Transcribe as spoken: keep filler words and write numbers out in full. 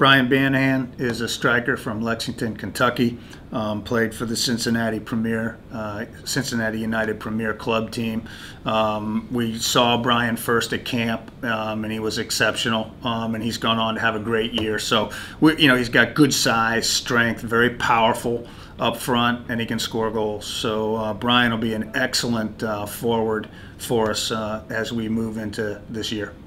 Brian Banahan is a striker from Lexington, Kentucky. Um, played for the Cincinnati Premier, uh, Cincinnati United Premier Club team. Um, we saw Brian first at camp, um, and he was exceptional. Um, and he's gone on to have a great year. So, we, you know, he's got good size, strength, very powerful up front, and he can score goals. So uh, Brian will be an excellent uh, forward for us uh, as we move into this year.